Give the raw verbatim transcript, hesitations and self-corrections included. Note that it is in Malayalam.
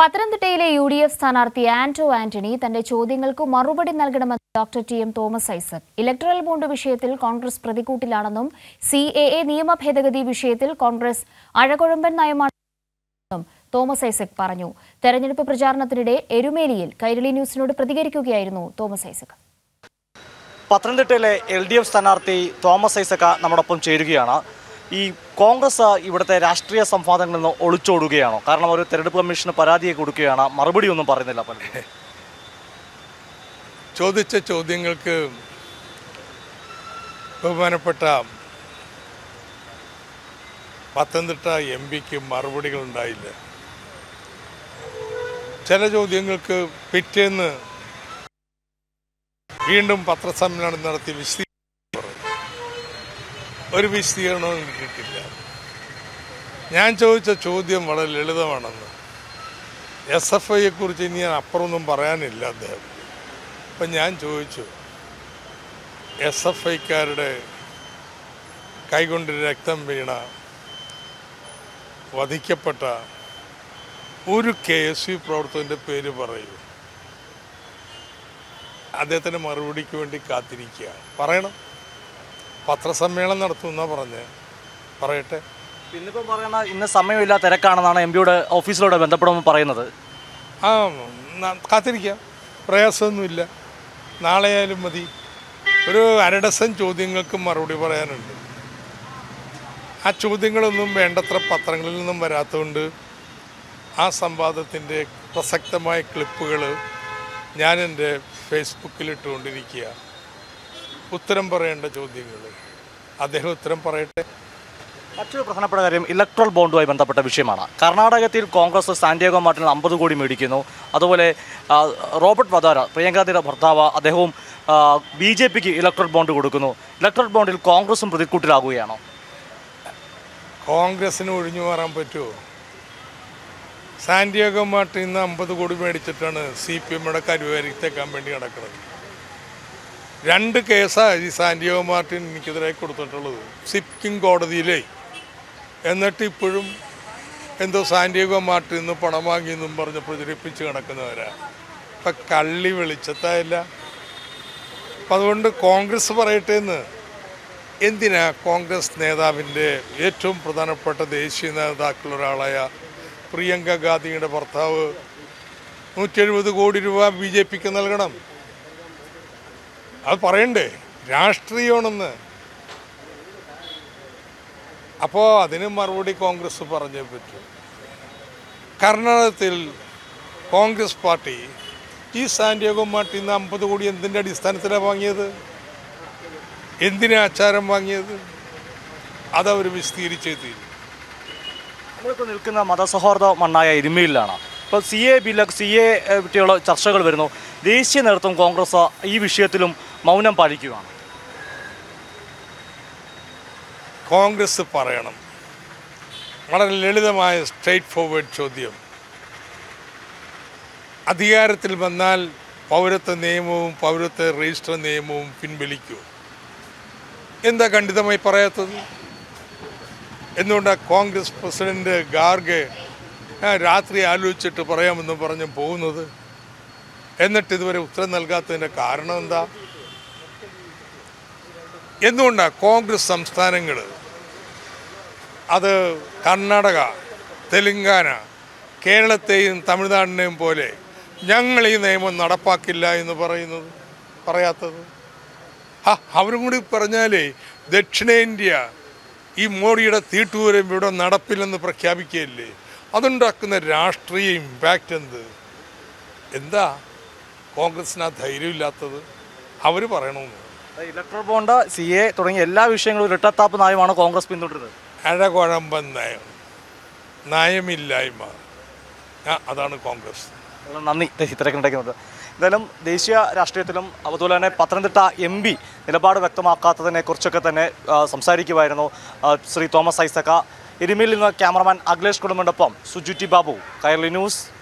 പത്തനംതിട്ടയിലെ യു ഡി എഫ് സ്ഥാനാർത്ഥി ആന്റോ ആന്റണി തന്റെ ചോദ്യങ്ങൾക്ക് മറുപടി നൽകണമെന്ന് doctor T M Thomas Isaac. Electoral bond വിഷയത്തിൽ കോൺഗ്രസ് പ്രതികൂട്ടിലാണെന്നും സി എ എ നിയമ ഭേദഗതി വിഷയത്തിൽ കോൺഗ്രസ് അഴകൊഴമ്പൻ നയമാണെന്നും തോമസ് ഐസക് പറഞ്ഞു. തെരഞ്ഞെടുപ്പ് പ്രചാരണത്തിനിടെ എരുമേലിയിൽ കൈരളി ന്യൂസിനോട് പ്രതികരിക്കുകയായിരുന്നു തോമസ് ഐസക്. പത്തനംതിട്ടയിലെ എൽ ഡി എഫ് സ്ഥാനാർത്ഥി തോമസ് ഐസക് നമ്മോടൊപ്പം ചേരുകയാണ്. ഈ കോൺഗ്രസ് ഇവിടുത്തെ രാഷ്ട്രീയ സംവാദങ്ങളിൽ നിന്ന് ഒളിച്ചോടുകയാണോ? കാരണം ഒരു തെരഞ്ഞെടുപ്പ് കമ്മീഷന് പരാതിയെ കൊടുക്കുകയാണ്, മറുപടി ഒന്നും പറയുന്നില്ല. പലരും ചോദിച്ച ചോദ്യങ്ങൾക്ക് ബഹുമാനപ്പെട്ട പത്തനംതിട്ട എം പിക്ക് മറുപടികൾ ഉണ്ടായില്ല. ചില ചോദ്യങ്ങൾക്ക് പിറ്റേന്ന് വീണ്ടും പത്രസമ്മേളനം നടത്തി വിശദീകരണം ഒരു വിശദീകരണവും കിട്ടില്ല. ഞാൻ ചോദിച്ച ചോദ്യം വളരെ ലളിതമാണെന്ന്. എസ് എഫ് ഐയെ കുറിച്ച് ഇനി അപ്പുറമൊന്നും പറയാനില്ല അദ്ദേഹം. അപ്പം ഞാൻ ചോദിച്ചു, എസ് എഫ് ഐക്കാരുടെ കൈകൊണ്ട് രക്തം വീണ വധിക്കപ്പെട്ട ഒരു കെ എസ് യു പ്രവർത്തകൻ്റെ പേര് പറയൂ. അദ്ദേഹത്തിൻ്റെ മറുപടിക്ക് വേണ്ടി കാത്തിരിക്കുക. പറയണം, പത്രസമ്മേളനം നടത്തുമെന്നാ പറഞ്ഞ് പറയട്ടെ. ഇന്നിപ്പോൾ പറയണ ഇന്ന് സമയമില്ല, തിരക്കാണെന്നാണ് എം പിയുടെ ഓഫീസിലൂടെ ബന്ധപ്പെടുമ്പോൾ പറയുന്നത്. ആ കാത്തിരിക്കാം, പ്രയാസമൊന്നുമില്ല. നാളെയായാലും മതി. ഒരു അരഡസൻ ചോദ്യങ്ങൾക്ക് മറുപടി പറയാനുണ്ട്. ആ ചോദ്യങ്ങളൊന്നും വേണ്ടത്ര പത്രങ്ങളിൽ നിന്നും വരാത്തതുകൊണ്ട് ആ സംവാദത്തിൻ്റെ പ്രസക്തമായ ക്ലിപ്പുകൾ ഞാൻ എൻ്റെ ഫേസ്ബുക്കിൽ ഇട്ടുകൊണ്ടിരിക്കുക. ഉത്തരം പറയേണ്ട ചോദ്യങ്ങൾ അദ്ദേഹം ഉത്തരം പറയട്ടെ. മറ്റൊരു പ്രധാനപ്പെട്ട കാര്യം ഇലക്ട്രൽ ബോണ്ടുമായി ബന്ധപ്പെട്ട വിഷയമാണ്. കർണാടകത്തിൽ കോൺഗ്രസ് സാന്റിയാഗോ മാർട്ടിന് അമ്പത് കോടി മേടിക്കുന്നു. അതുപോലെ റോബർട്ട് വധാര, പ്രിയങ്കാതിയുടെ ഭർത്താവ്, അദ്ദേഹവും ബി ജെ പിക്ക് ഇലക്ട്രൽ ബോണ്ട് കൊടുക്കുന്നു. ഇലക്ട്രൽ ബോണ്ടിൽ കോൺഗ്രസും പ്രതിക്കൂട്ടിലാകുകയാണോ? കോൺഗ്രസിന് ഒഴിഞ്ഞു മാറാൻ പറ്റുമോ? സാന്റിയാഗോ മാർട്ടിൽ നിന്ന് അമ്പത് കോടി മേടിച്ചിട്ടാണ് സി പി എമ്മയുടെ കരുവാരിത്തേക്കാൻ വേണ്ടി നടക്കുന്നത്. രണ്ട് കേസാണ് ഈ സാന്റിയാഗോ മാർട്ടിൻ എനിക്കെതിരെ കൊടുത്തിട്ടുള്ളത് സിക്കിം കോടതിയിലേ. എന്നിട്ട് ഇപ്പോഴും എന്തോ സാന്റിയാഗോ മാർട്ടിൽ നിന്ന് പണം വാങ്ങിയെന്നും പറഞ്ഞ് പ്രചരിപ്പിച്ച് കിടക്കുന്നവരാണ്. ഇപ്പം കള്ളി വെളിച്ചത്തായില്ല. അപ്പം അതുകൊണ്ട് കോൺഗ്രസ് പറയട്ടെ എന്ന്. എന്തിനാ കോൺഗ്രസ് നേതാവിൻ്റെ ഏറ്റവും പ്രധാനപ്പെട്ട ദേശീയ നേതാക്കളൊരാളായ പ്രിയങ്ക ഗാന്ധിയുടെ ഭർത്താവ് നൂറ്റി എഴുപത് കോടി രൂപ ബി ജെ പിക്ക് നൽകണം? അത് പറയണ്ടേ? രാഷ്ട്രീയമാണെന്ന്. അപ്പോൾ അതിന് മറുപടി കോൺഗ്രസ് പറഞ്ഞേ പറ്റൂ. കർണാടകത്തിൽ കോൺഗ്രസ് പാർട്ടി ഈ സാന്റിയാഗോ മാർട്ടിൽ നിന്ന് അമ്പത് കോടി എന്തിൻ്റെ അടിസ്ഥാനത്തിലാണ് വാങ്ങിയത്? എന്തിനാ ആചാരം വാങ്ങിയത്? അതവർ വിശദീകരിച്ചേ തീരും. നമ്മളിപ്പോൾ നിൽക്കുന്ന മതസൗഹാർദ്ദ മണ്ണായ എരുമേലിലാണ്. ഇപ്പോൾ സി എ ബില്ലൊക്കെ സി എ പറ്റിയുള്ള ചർച്ചകൾ വരുന്നു. ദേശീയ നേതൃത്വം കോൺഗ്രസ് ഈ വിഷയത്തിലും മൗനം പാലിക്കുകയാണ്. കോൺഗ്രസ് പറയണം. വളരെ ലളിതമായ സ്ട്രെയിറ്റ് ഫോർവേഡ് ചോദ്യം. അധികാരത്തിൽ വന്നാൽ പൗരത്വ നിയമവും പൗരത്വ രജിസ്റ്റർ നിയമവും പിൻവലിക്കൂ. എന്താ ഖണ്ഡിതമായി പറയാത്തത്? എന്തുകൊണ്ടാണ് കോൺഗ്രസ് പ്രസിഡന്റ് ഖാർഗെ രാത്രി ആലോചിച്ചിട്ട് പറയാമെന്ന് പറഞ്ഞ് പോകുന്നത്? എന്നിട്ട് ഇതുവരെ ഉത്തരം നൽകാത്തതിൻ്റെ കാരണം എന്താ? എന്തുകൊണ്ടാണ് കോൺഗ്രസ് സംസ്ഥാനങ്ങൾ, അത് കർണാടക, തെലുങ്കാന, കേരളത്തെയും തമിഴ്നാടിനെയും പോലെ ഞങ്ങൾ ഈ നിയമം നടപ്പാക്കില്ല എന്ന് പറയുന്നത് പറയാത്തത്? ആ അവരും കൂടി പറഞ്ഞാലേ ദക്ഷിണേന്ത്യ ഈ മോഡിയുടെ തീട്ടൂരം ഇവിടെ നടപ്പില്ലെന്ന് പ്രഖ്യാപിക്കുകയല്ലേ? അതുണ്ടാക്കുന്ന രാഷ്ട്രീയ ഇമ്പാക്റ്റ് എന്ത്? എന്താ കോൺഗ്രസിന് ആ ധൈര്യമില്ലാത്തത്? അവർ പറയണമെന്ന്. ഇലക്ട്രൽ ബോണ്ട്, സി എ തുടങ്ങിയ എല്ലാ വിഷയങ്ങളും ഇരട്ടത്താപ്പ് നയമാണ് കോൺഗ്രസ് പിന്തുടരുന്നത്. അഴകുഴമ്പൻ നയം, നയമില്ലായ്മ, അതാണ് കോൺഗ്രസ്. നന്ദി ഇത്തരക്കുണ്ടാക്കുന്നത്. എന്തായാലും ദേശീയ രാഷ്ട്രീയത്തിലും അതുപോലെ തന്നെ പത്തനംതിട്ട എം പി നിലപാട് വ്യക്തമാക്കാത്തതിനെ കുറിച്ചൊക്കെ തന്നെ സംസാരിക്കുമായിരുന്നു ശ്രീ തോമസ് ഐസക്. എരുമേലിൽ നിന്ന് ക്യാമറമാൻ അഖിലേഷ് കുടുംബിനൊപ്പം സുജുറ്റി ബാബു, കൈരളി ന്യൂസ്.